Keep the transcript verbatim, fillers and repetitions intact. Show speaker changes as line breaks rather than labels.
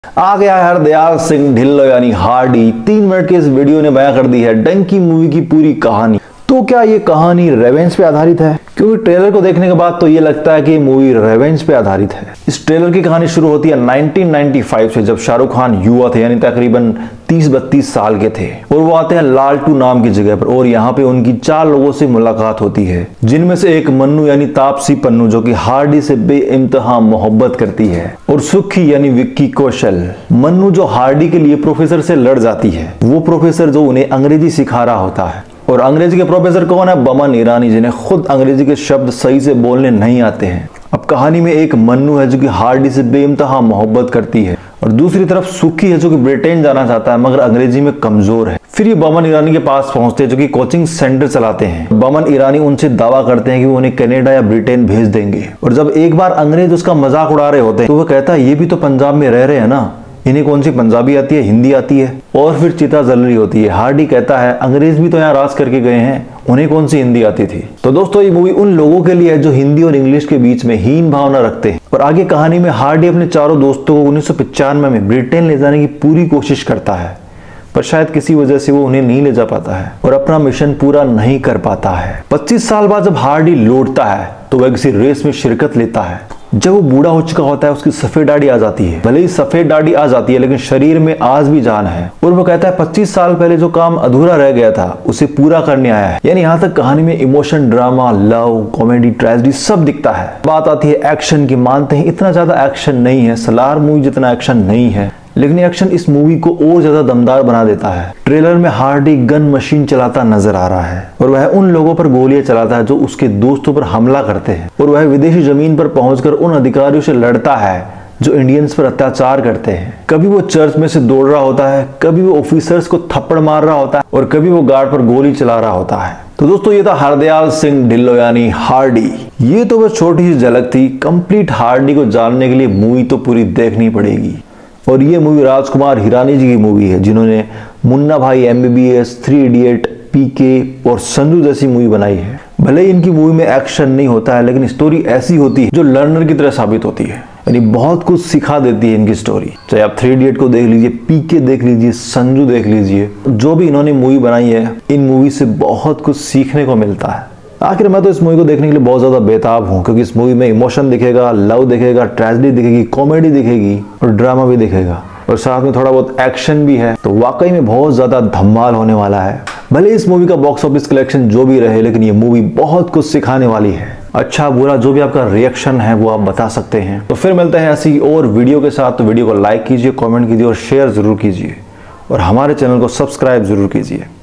आ गया है हरदयाल सिंह ढिल्लों यानी हार्डी। तीन मिनट के इस वीडियो ने बयां कर दी है डंकी मूवी की पूरी कहानी। तो क्या ये कहानी रेवेंज पे आधारित है? क्योंकि ट्रेलर को देखने के बाद तो ये लगता है कि ये मूवी रेवेंज पे आधारित है। इस ट्रेलर की कहानी शुरू होती है नाइनटीन नाइंटी फाइव से, जब शाहरुख खान युवा थे यानी तकरीबन तीस बत्तीस साल के थे और वो आते हैं लालटू नाम की जगह पर और यहाँ पे उनकी चार लोगों से मुलाकात होती है, जिनमें से एक मन्नू यानी तापसी पन्नू जो कि हार्डी से बेइंतहा मोहब्बत करती है, और सुखी यानी विक्की कौशल। मन्नू जो हार्डी के लिए प्रोफेसर से लड़ जाती है, वो प्रोफेसर जो उन्हें अंग्रेजी सिखा रहा होता है। और अंग्रेजी के प्रोफेसर कौन है? बमन ईरानी, जिन्हें खुद अंग्रेजी के शब्द सही से बोलने नहीं आते हैं। अब कहानी में एक मन्नू है जो कि हार्डी से बेइंतहा मोहब्बत करती है और दूसरी तरफ सुखी है जो कि ब्रिटेन जाना चाहता है मगर अंग्रेजी में कमजोर है। फिर ये बमन ईरानी के पास पहुंचते हैं जो कि कोचिंग सेंटर चलाते हैं। बमन ईरानी उनसे दावा करते हैं कि वो उन्हें कनाडा या ब्रिटेन भेज देंगे, और जब एक बार अंग्रेज उसका मजाक उड़ा रहे होते हैं तो वो कहता है ये भी तो पंजाब में रह रहे हैं ना, इन्हें कौन सी पंजाबी आती है, हिंदी आती है। और फिर चिता जल रही होती है। हार्डी कहता है अंग्रेज भी तो यहाँ राज करके गए हैं, उन्हें कौन सी हिंदी आती थी। तो दोस्तों ये मूवी उन लोगों के लिए है जो हिंदी और इंग्लिश के बीच में हीन भावना रखते हैं। और आगे कहानी में हार्डी अपने चारों दोस्तों को उन्नीस सौ पचानवे में ब्रिटेन ले जाने की पूरी कोशिश करता है, पर शायद किसी वजह से वो उन्हें नहीं ले जा पाता है और अपना मिशन पूरा नहीं कर पाता है। पच्चीस साल बाद जब हार्डी लौटता है तो वह किसी रेस में शिरकत लेता है। जब वो बूढ़ा हो चुका होता है उसकी सफेद दाढ़ी आ जाती है। भले ही सफेद दाढ़ी आ जाती है लेकिन शरीर में आज भी जान है, और वो कहता है पच्चीस साल पहले जो काम अधूरा रह गया था उसे पूरा करने आया है। यानी यहाँ तक कहानी में emotion, drama, love, comedy, tragedy सब दिखता है। बात आती है एक्शन की। मानते हैं इतना ज्यादा एक्शन नहीं है, सलार मूवी जितना एक्शन नहीं है, लेकिन एक्शन इस मूवी को और ज्यादा दमदार बना देता है। ट्रेलर में हार्डी गन मशीन चलाता नजर आ रहा है और वह उन लोगों पर गोलियां चलाता है जो उसके दोस्तों पर हमला करते हैं, और वह विदेशी जमीन पर पहुंचकर उन अधिकारियों से लड़ता है जो इंडियंस पर अत्याचार करते हैं। कभी वो चर्च में से दौड़ रहा होता है, कभी वो ऑफिसर्स को थप्पड़ मार रहा होता है और कभी वो गार्ड पर गोली चला रहा होता है। तो दोस्तों ये था हरदयाल सिंह ढिल्लों यानी हार्डी। ये तो बस छोटी सी झलक थी। कंप्लीट हार्डी को जानने के लिए मूवी तो पूरी देखनी पड़ेगी। और ये मूवी राजकुमार हिरानी जी की मूवी है, जिन्होंने मुन्ना भाई, एमबीबीएस, थ्री इडियट, पीके और संजू जैसी मूवी बनाई है। भले इनकी मूवी में एक्शन नहीं होता है लेकिन स्टोरी ऐसी होती है जो लर्नर की तरह साबित होती है, यानी बहुत कुछ सिखा देती है इनकी स्टोरी। चाहे आप थ्री इडियट को देख लीजिए, पीके देख लीजिए, संजू देख लीजिए, जो भी इन्होंने मूवी बनाई है इन मूवी से बहुत कुछ सीखने को मिलता है। आखिर मैं तो इस मूवी को देखने के लिए बहुत ज्यादा बेताब हूँ, क्योंकि इस मूवी में इमोशन दिखेगा, लव दिखेगा, ट्रेजेडी दिखेगी, कॉमेडी दिखेगी और ड्रामा भी दिखेगा, और साथ में थोड़ा बहुत एक्शन भी है। तो वाकई में बहुत ज्यादा धमाल होने वाला है। भले इस मूवी का बॉक्स ऑफिस कलेक्शन जो भी रहे, लेकिन ये मूवी बहुत कुछ सिखाने वाली है। अच्छा बुरा जो भी आपका रिएक्शन है वो आप बता सकते हैं। तो फिर मिलते हैं ऐसी और वीडियो के साथ। तो वीडियो को लाइक कीजिए, कॉमेंट कीजिए और शेयर जरूर कीजिए, और हमारे चैनल को सब्सक्राइब जरूर कीजिए।